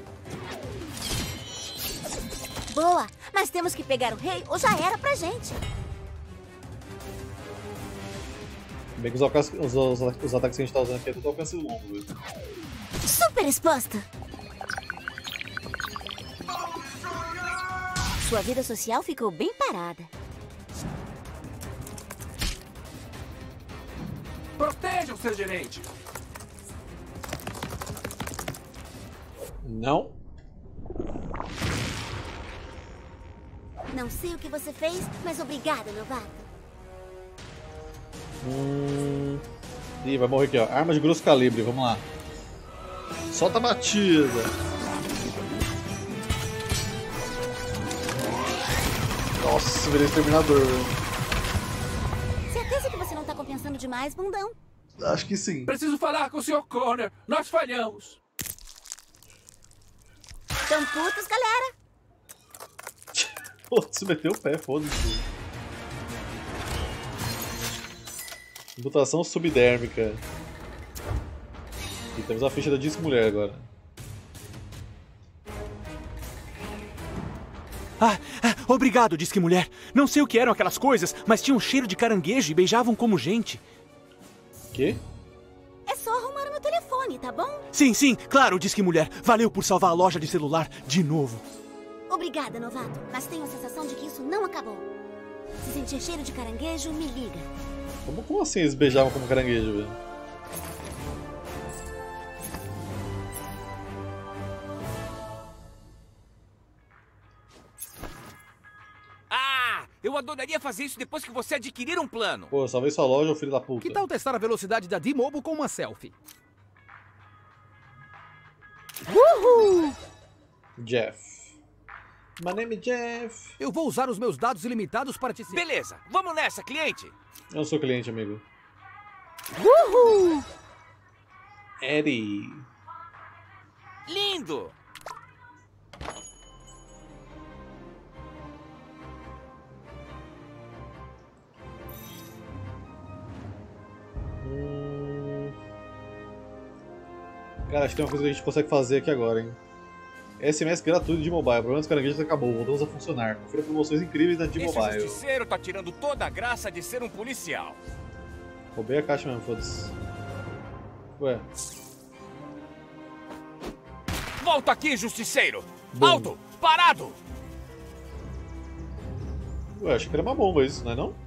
S13: Boa, mas temos que pegar o rei ou já era pra gente.
S2: Bem que os, alcance- os- os- os ataques que a gente tá usando aqui é tudo alcance longo, velho.
S13: Super exposta! Sua vida social ficou bem parada.
S4: Proteja o seu gerente!
S2: Não.
S13: Não sei o que você fez, mas obrigada, novato.
S2: Hum... Ih, vai morrer aqui, ó. Arma de grosso calibre, vamos lá. Solta a batida. Nossa, virei exterminador.
S13: Certeza que você não tá compensando demais, bundão?
S2: Acho que sim.
S21: Preciso falar com o senhor Connor. Nós falhamos.
S13: Tão putos, galera?
S2: Pô, você meteu o pé, foda-se. Mutação subdérmica. E temos a ficha da Disque Mulher agora.
S15: Ah, ah, obrigado, Disque Mulher. Não sei o que eram aquelas coisas, mas tinham um cheiro de caranguejo e beijavam como gente.
S2: Quê?
S13: É só arrumar o meu telefone, tá bom?
S15: Sim, sim, claro, Disque Mulher. Valeu por salvar a loja de celular de novo.
S13: Obrigada, novato. Mas tenho a sensação de que isso não acabou. Se sentir cheiro de caranguejo, me liga.
S2: Como, como assim eles beijavam como caranguejo, velho?
S10: Ah, eu adoraria fazer isso depois que você adquirir um plano.
S2: Pô, salvei sua loja, ô filho da puta.
S16: Que tal testar a velocidade da D-Mobile com uma selfie?
S2: Uhul! Jeff. My name is Jeff.
S16: Eu vou usar os meus dados ilimitados para te...
S10: Beleza, vamos nessa, cliente.
S2: Eu sou cliente, amigo.
S16: Uhul!
S2: Eddie.
S10: Lindo!
S2: Hum... Cara, acho que tem uma coisa que a gente consegue fazer aqui agora, hein? S M S gratuito de mobile. O problema dos caranguejos acabou. Voltamos a funcionar. Confira promoções incríveis na D-Mobile.
S10: Esse justiceiro tá tirando toda a graça de ser um policial.
S2: Roubei a caixa mesmo, foda-se. Ué.
S10: Volta aqui, justiceiro!
S2: Bom.
S10: Alto! Parado!
S2: Ué, acho que era uma bomba isso, não é não?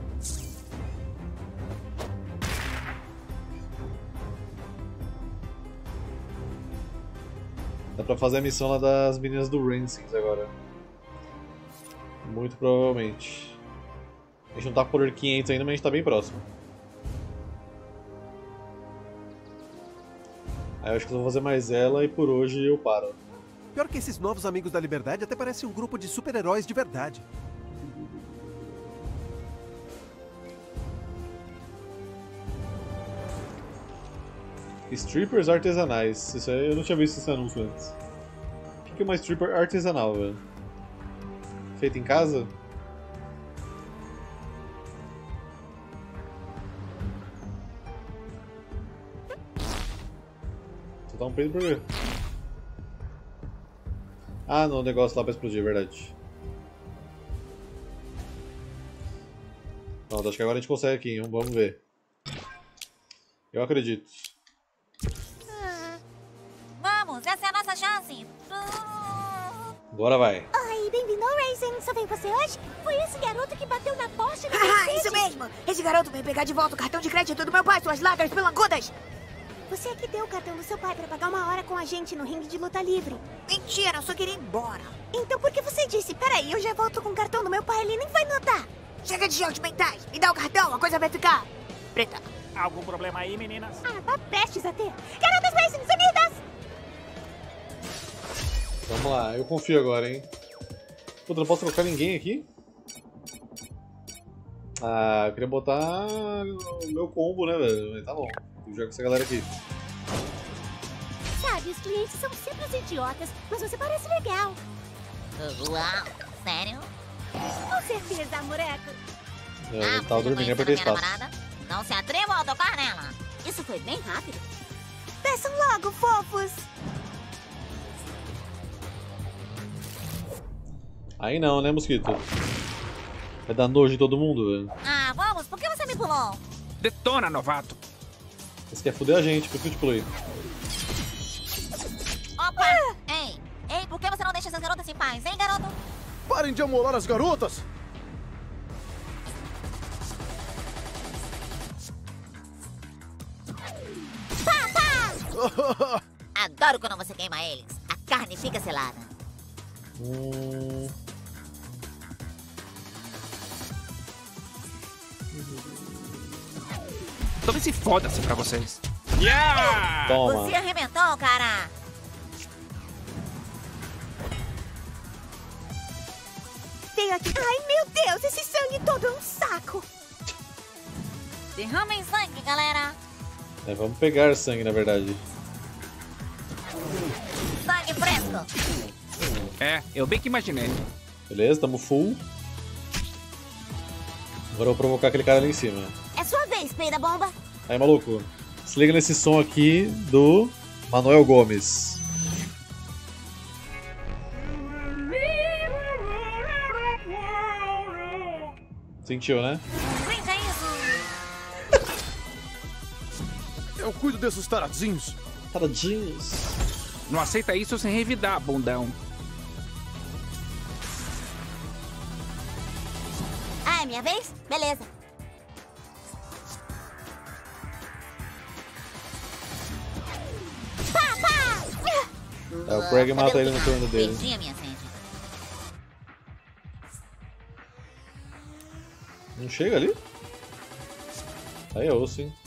S2: Dá pra fazer a missão lá das meninas do Rancings agora. Muito provavelmente. A gente não tá com poder quinhentos ainda, mas a gente tá bem próximo. Aí eu acho que eu vou fazer mais ela e por hoje eu paro.
S8: Pior que esses novos amigos da liberdade até parecem um grupo de super-heróis de verdade.
S2: Strippers artesanais. Isso aí, eu não tinha visto esse anúncio antes. O que é uma stripper artesanal, velho? Feita em casa? Só dá um peido por quê? Ah, não, o negócio lá pra explodir, é verdade. Pronto, acho que agora a gente consegue aqui, hein? Vamos ver. Eu acredito.
S20: Vamos, essa é a nossa chance.
S2: Agora vai.
S20: Oi, bem-vindo ao Racing. Só veio você hoje? Foi esse garoto que bateu na Porsche na
S11: Ah,
S20: Mercedes?
S11: isso mesmo. Esse garoto veio pegar de volta o cartão de crédito do meu pai, suas lagras pelancudas.
S20: Você é que deu o cartão do seu pai pra pagar uma hora com a gente no ringue de luta livre.
S11: Mentira, eu só queria ir embora.
S20: Então por que você disse? Peraí, eu já volto com o cartão do meu pai, ele nem vai notar.
S11: Chega de jogos mentais. Me dá o cartão, a coisa vai ficar preta.
S3: Algum problema aí, meninas?
S20: Ah, tá prestes a ter. Garotas Racing unidas!
S2: Vamos lá, eu confio agora, hein? Puta, não posso trocar ninguém aqui? Ah, eu queria botar o meu combo, né, velho? Mas tá bom, eu jogo com essa galera aqui.
S20: Sabe, os clientes são sempre os idiotas, mas você parece legal.
S7: Uau, sério?
S20: Com certeza, moleque.
S2: Eu ah, tava dormindo, é porque espaço.
S7: Não se atrevam a tocar nela.
S13: Isso foi bem rápido.
S20: Peçam logo, fofos.
S2: Aí não, né, mosquito? Vai dar nojo de todo mundo, velho.
S7: Ah, vamos, por que você me pulou?
S10: Detona, novato.
S2: Você quer foder a gente, por que eu te pulei?
S7: Opa! Ah! Ei, ei, por que você não deixa essas garotas em paz, hein, garoto?
S6: Parem de amolar as garotas!
S7: Pá, pá! Adoro quando você queima eles. Carne fica selada.
S2: Hum...
S10: Talvez se foda-se pra vocês. Yeah!
S2: Toma.
S7: Você arrebentou, cara.
S20: Tenho aqui. Ai, meu Deus, esse sangue todo é um saco.
S7: Derramem sangue, galera.
S2: É, vamos pegar sangue, na verdade.
S7: Sangue fresco.
S10: É, eu bem que imaginei.
S2: Beleza, tamo full. Agora eu vou provocar aquele cara ali em cima.
S13: É sua vez, peida bomba.
S2: Aí, maluco, se liga nesse som aqui do Manuel Gomes. Sentiu, né?
S7: Brinca isso.
S6: Eu cuido desses taradinhos.
S2: Taradinhos.
S10: Não aceita isso sem revidar, bundão.
S13: Ah, é minha vez? Beleza. Pá, pá!
S2: É, o Craig mata ele no turno dele.
S7: Beijinha, minha Sandy.
S2: Não chega ali? Aí é osso, hein?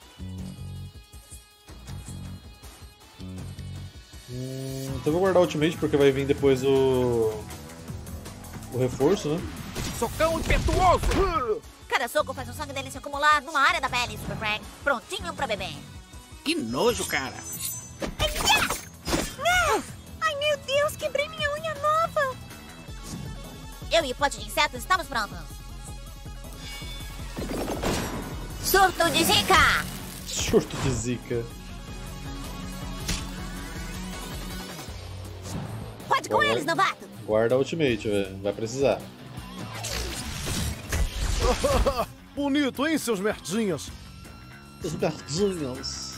S2: Hum, então eu vou guardar o ultimate porque vai vir depois o... o reforço, né?
S10: Socão impetuoso!
S7: Cada soco faz o sangue dele se acumular numa área da pele, Super Craig. Prontinho pra beber.
S10: Que nojo, cara.
S20: Ai, meu Deus, quebrei minha unha nova.
S7: Eu e o pote de insetos estamos prontos. Surto de Zika!
S2: Surto de Zika.
S13: Pode com eles, novato.
S2: Guarda a ultimate, velho. Vai precisar.
S6: Bonito, hein, seus merdinhas?
S2: Seus merdinhas.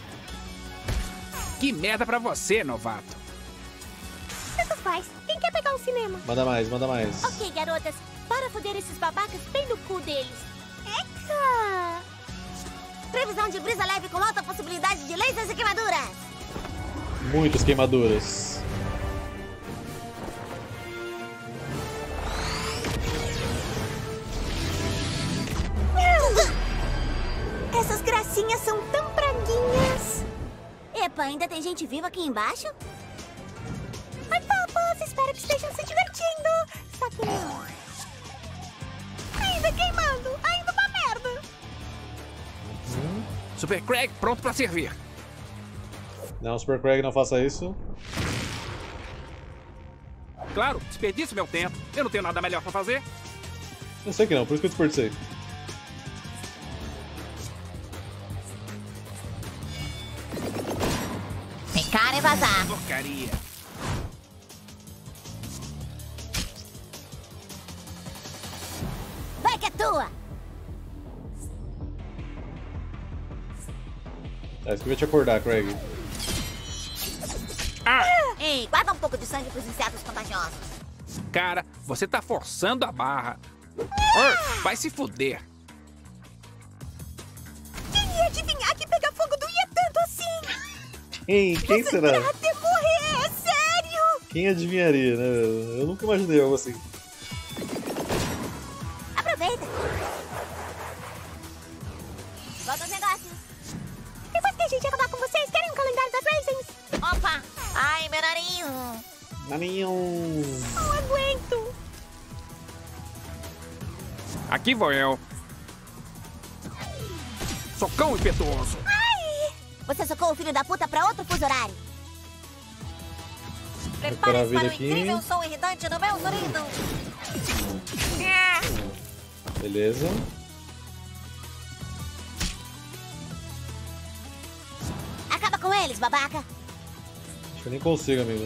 S10: Que merda pra você, novato.
S20: Tanto faz. Quem quer pegar o cinema?
S2: Manda mais, manda mais.
S20: Ok, garotas. Para foder esses babacas bem no cu deles. Eca!
S13: Previsão de brisa leve com alta possibilidade de lasers e queimaduras.
S2: Muitas queimaduras.
S20: Essas gracinhas são tão praguinhas.
S13: Epa, ainda tem gente viva aqui embaixo?
S20: Ai, papas, espero que estejam se divertindo. Só que não. Ainda queimando, ainda uma merda.
S10: Super Craig pronto pra servir.
S2: Não, Super Craig, não faça isso.
S10: Claro, desperdiço meu tempo. Eu não tenho nada melhor pra fazer.
S2: Eu sei que não, por isso que eu desperdicei.
S7: Ficar e vazar.
S10: Porcaria.
S13: Vai que é tua.
S2: É isso que eu ia te acordar, Craig.
S10: Ah!
S7: Ei, guarda um pouco de sangue pros insetos contagiosos.
S10: Cara, você tá forçando a barra. Oh, vai se fuder.
S20: Quem ia adivinhar que pegar fogo doía tanto assim?
S2: Quem? Quem será?
S20: Até morrer, é sério?
S2: Quem adivinharia, né? Eu nunca imaginei algo assim.
S13: Aproveita. Volta aos negócios.
S20: Depois que a gente acabar com vocês, querem um calendário das Raisins?
S7: Opa! Ai, meu nariz!
S2: Naninho!
S20: Não aguento!
S10: Aqui vou eu. Socão impetuoso.
S13: Ai! Você socou o filho da puta pra outro fuso horário.
S7: Prepare-se para o incrível som irritante no meu zurido.
S2: Beleza.
S13: Acaba com eles, babaca.
S2: Acho que eu nem consigo, amigo.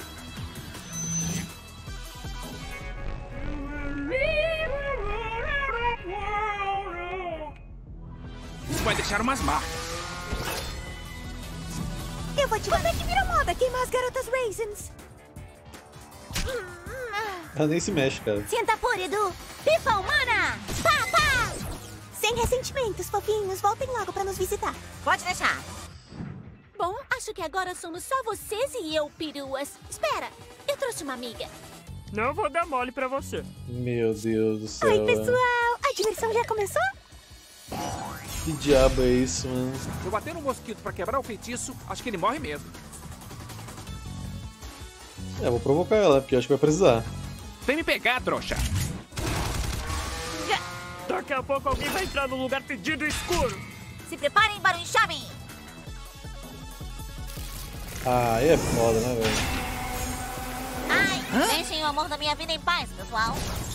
S10: Isso vai deixar umas marcas.
S20: Eu vou te mandar que virou moda queimar as garotas Raisins.
S2: Ela nem se mexe, cara.
S13: Sinta por, Edu. Pipa humana! Pá, pá!
S20: Sem ressentimentos, fofinhos. Voltem logo pra nos visitar.
S7: Pode deixar.
S20: Bom, Acho que agora somos só vocês e eu, peruas. Espera, eu trouxe uma amiga.
S5: Não vou dar mole pra você.
S2: Meu Deus do céu.
S20: Oi, pessoal. A diversão já começou?
S2: Que diabo é isso, mano?
S16: Se eu bater no mosquito pra quebrar o feitiço, acho que ele morre mesmo.
S2: É, vou provocar ela, porque eu acho que vai precisar.
S16: Vem me pegar, trouxa.
S5: Daqui a pouco alguém vai entrar no lugar pedido escuro.
S7: Se preparem para o enxame.
S2: Ah, aí é foda, né, velho?
S7: Ai, Hã? deixem o amor da minha vida em paz, pessoal.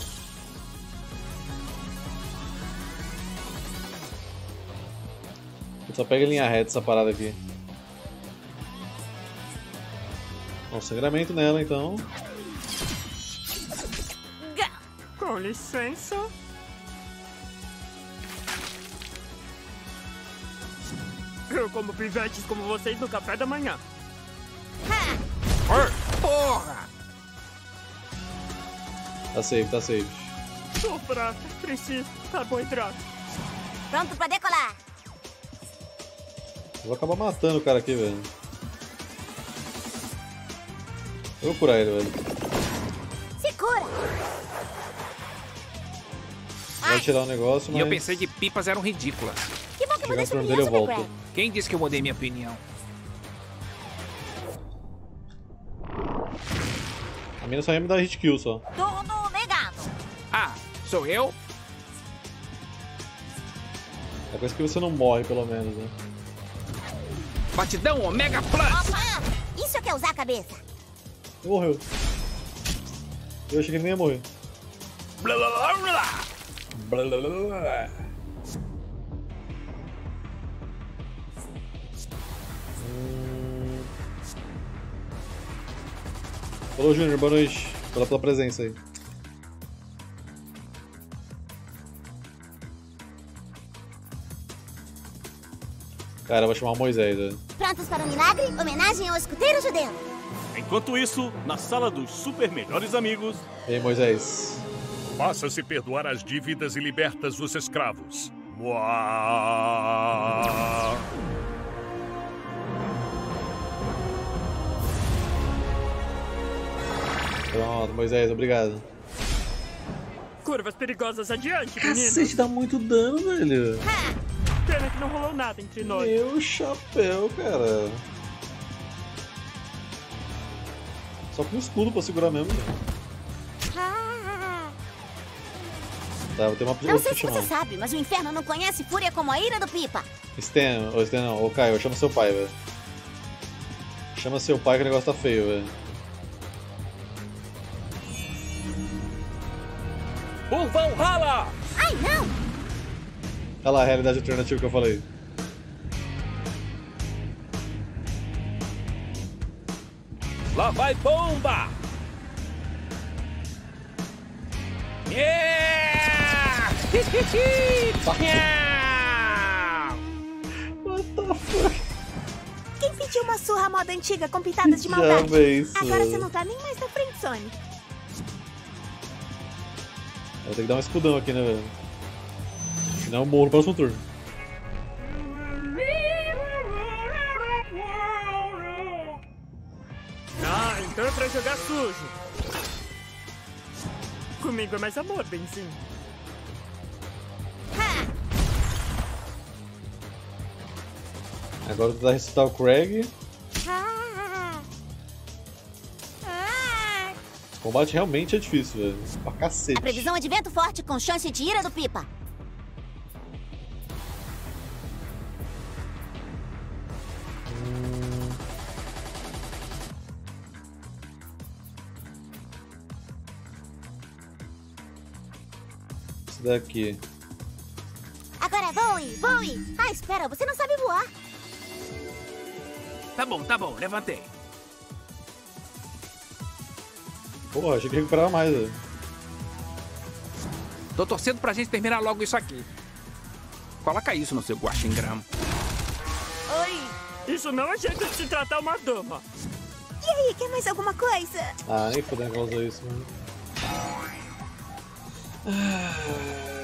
S2: Eu só pega a linha reta essa parada aqui. Bom, sangramento nela, então.
S5: Com licença. Eu como pivetes como vocês no café da manhã.
S16: Porra!
S2: Tá safe, tá safe.
S5: Tô fraco, preciso carboidrato.
S7: Pronto pra decolar.
S2: Eu vou acabar matando o cara aqui, velho. Eu vou curar ele, velho.
S7: Se cura!
S2: Vai tirar o negócio, mas...
S16: E eu pensei que pipas eram ridículas.
S7: Que bom que
S2: Chegar
S7: mudei
S2: no
S7: sua
S2: turno
S7: opinião,
S2: dele, eu
S7: Super
S2: volto.
S7: Greg.
S16: Quem disse que eu mudei minha opinião?
S2: A mina só ia me dar hit kill, só.
S7: Turno negado.
S16: Ah, sou eu?
S2: É coisa que você não morre, pelo menos, né?
S16: Batidão Omega Plus!
S7: Opa! Isso é que é usar a cabeça.
S2: Morreu. Eu achei que ele nem ia morrer.
S16: Blá, blá, blá, blá.
S2: Blá, blá, blá, blá. Hum... Falou, Júnior. Boa noite. Pela tua presença aí. Cara, eu vou chamar o Moisés, velho.
S20: Prontos para o milagre? Homenagem ao escuteiro judeu.
S22: Enquanto isso, na sala dos super melhores amigos...
S2: E aí, Moisés?
S21: Faça-se perdoar as dívidas e libertas os escravos. Mua.
S2: Pronto, Moisés, obrigado.
S5: Curvas perigosas adiante, menino.
S2: Cacete, dá muito dano, velho.
S5: Pena que não rolou nada entre nós.
S2: Meu chapéu, cara. Só com escudo pra segurar mesmo.
S20: Ah.
S2: Tá, vou ter uma
S20: Não sei se você sabe, mas o inferno não conhece fúria como a ira do Pipa.
S2: Stan, ô Stan não, ô Caio, chama seu pai, velho. Chama seu pai que o negócio tá feio, velho.
S10: O Valhalla!
S20: Ai, não!
S2: Olha lá a realidade alternativa que eu falei.
S10: Lá vai bomba! Yeah!
S2: What the fuck?
S20: Quem pediu uma surra à moda antiga com pitadas de maldade?
S2: Já é isso.
S20: Agora você não tá nem mais na friendzone.
S2: Vou ter que dar um escudão aqui, né, velho? Senão eu morro no próximo turno.
S5: Ah, então é pra jogar sujo. Comigo é mais amor, benzinho.
S2: Agora eu vou tentar ressuscitar o Craig.
S20: Ah. Ah.
S2: Esse combate realmente é difícil, velho. Pra cacete.
S20: A previsão é de vento forte com chance de ira do Pipa.
S2: Hum... Esse daqui.
S20: Agora voe, voe. Ah, espera, você não sabe voar.
S16: Tá bom, tá bom, levantei.
S2: Porra, achei que recuperava mais, velho.
S16: Tô torcendo pra gente terminar logo isso aqui. Coloca isso no seu guaxingram.
S5: Oi! Isso não é jeito de se tratar uma dama.
S20: E aí, quer mais alguma coisa?
S2: Ah, nem fodendo que ela usou isso, mano.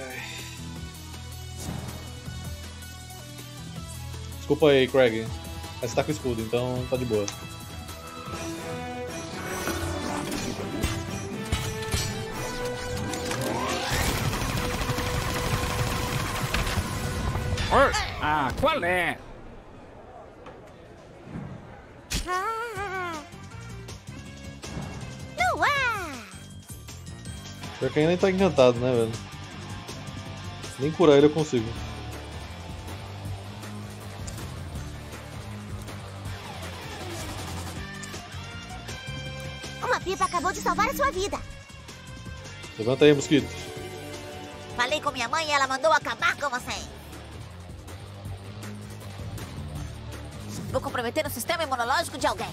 S2: Desculpa aí, Craig. Mas você tá com escudo, então tá de boa.
S16: Ah, qual é?
S20: Ah. No ar!
S2: Pior que ainda tá encantado, né, velho? Nem curar ele eu consigo.
S20: Uma pipa acabou de salvar a sua vida.
S2: Levanta aí, mosquito.
S7: Falei com minha mãe e ela mandou acabar com você. Vou comprometer o sistema imunológico de alguém.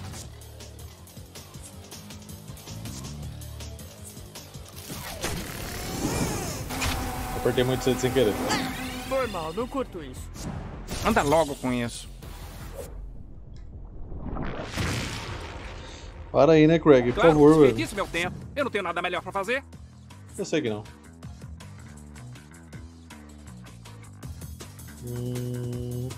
S2: Apertei muito cedo sem querer.
S5: Foi mal, não curto isso.
S16: Anda logo com isso.
S2: Para aí, né, Craig? Por
S16: Claro,
S2: favor, velho.
S16: desperdiço meu tempo. Eu não tenho nada melhor pra fazer.
S2: Eu sei que não. Hum...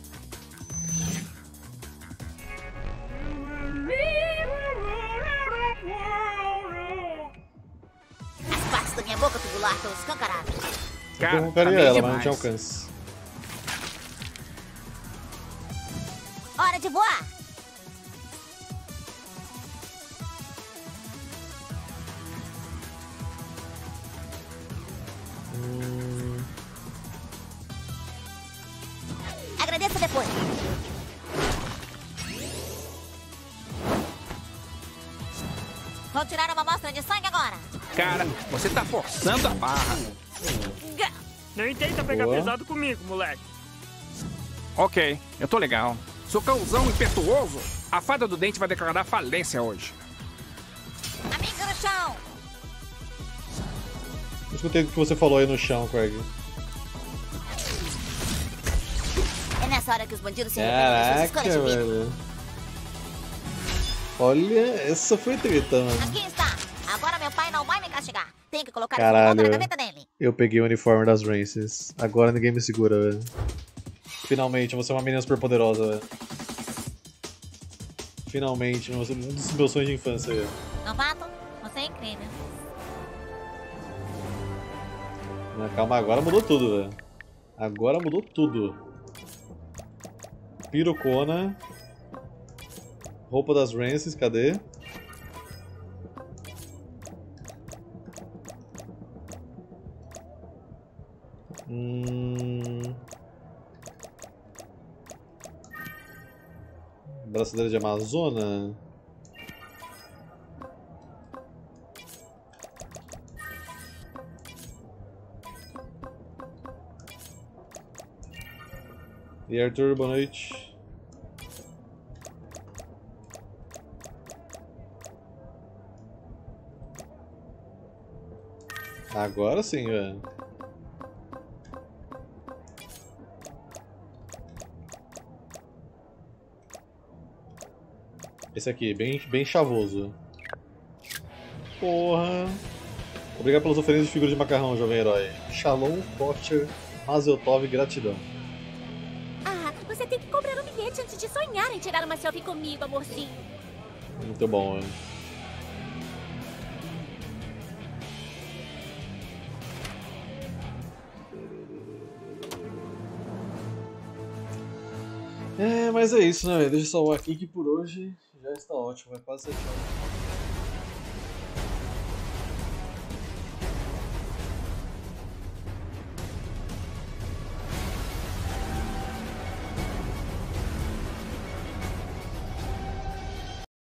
S7: As partes da minha boca tubular estão escancaradas.
S2: Eu colocaria ela, mas não tinha alcance.
S20: Hora de voar!
S2: Hum...
S20: Agradeça depois.
S7: Vou tirar uma amostra de sangue agora.
S16: Cara, você tá forçando a barra.
S5: Nem tenta pegar
S16: Boa.
S5: pesado comigo, moleque.
S16: Ok, eu tô legal. Sou cãozão impetuoso. A fada do dente vai declarar falência hoje.
S7: Amigo no chão.
S2: Eu escutei o que você falou aí no chão, Craig.
S7: É nessa hora que os bandidos se arrependem das suas
S2: Caraca,
S7: escolhas de vida.
S2: velho. Olha, essa foi treta, mano.
S7: Aqui está. Agora meu pai não vai me castigar. Tenho que colocar esse
S2: Caralho,
S7: ponto na gaveta dele.
S2: eu peguei o uniforme das Rances. Agora ninguém me segura, velho. Finalmente, você é uma menina super poderosa, velho. Finalmente, um dos meus sonhos de infância, velho.
S7: Novato, você é incrível.
S2: Não, calma, agora mudou tudo, velho. Agora mudou tudo. Pirocona. Roupa das Rances, cadê? Hum... Braçadeira de Amazona. E Arthur, boa noite. Agora sim, velho. Esse aqui, bem, bem chavoso. Porra. Obrigado pelas oferenças de figuras de macarrão, jovem herói. Shalom, Potter, Mazeltov, gratidão.
S20: Ah, você tem que comprar um bilhete antes de sonhar em tirar uma selfie comigo, amorzinho.
S2: Muito bom, velho. É, mas é isso, né, velho? Deixa eu salvar aqui que por hoje já está ótimo, vai quase sete horas.